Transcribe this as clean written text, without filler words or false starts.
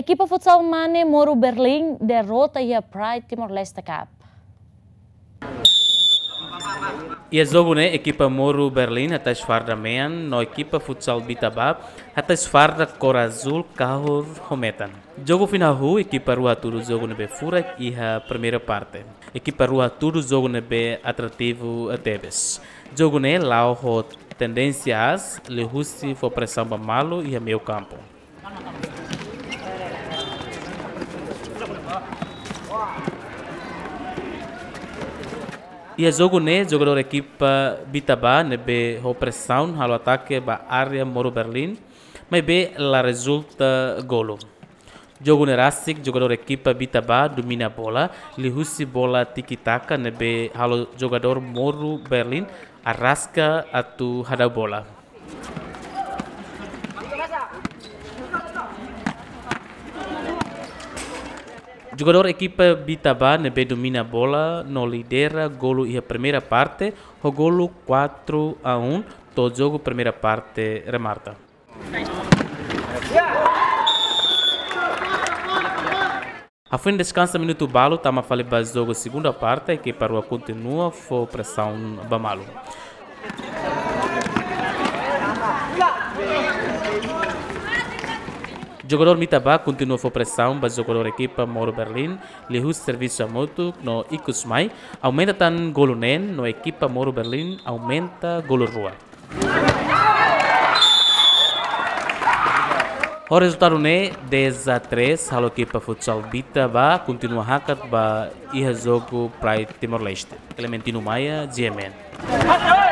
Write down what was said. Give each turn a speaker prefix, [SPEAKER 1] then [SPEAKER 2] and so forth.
[SPEAKER 1] Equipa futsal Mane Moro Berlim derrota a Pride Timor-Leste Cup.
[SPEAKER 2] E a jogo né equipa Moro Berlim até esfarda mean no equipa futsal Bitabá até esfarda cor azul carro rometan. Jogo final equipa Rua Tudo jogo nebe fura e a primeira parte. Equipa Rua Tudo jogo nebe atrativo a Tebes. Jogo né lá o tendências le husi for pressão ba malo e a meio campo. E a jogo né jogador equipa Bitabá nebe pressão halo ataque ba área Moro Berlim, mas be la resulta golo. Jogo nerasik jogador equipa Bitabá domina a bola, li husi bola tiki-taka nebe halo jogador Moro Berlim arrasca atu hada bola. Jogador equipa Bitabá nebe domina a bola, no lidera golo e a primeira parte, o golo 4-1, todo jogo primeira parte remarta. A fim descansa minuto balo, tama fale ba jogo segunda parte, a equipa Rua continua for pressão bamalo. Jogador Bitabá continua for pressão, mas jogador equipa Moro Berlim lhe usa serviço a moto no Ikusmai, aumenta tan golo nen no equipa Moro Berlim, aumenta golo Rua. O resultado é 10-3, a equipa futsal Bitabá continua hakat ba iha jogo Pride Timor-Leste. Clementino Maia, GMN.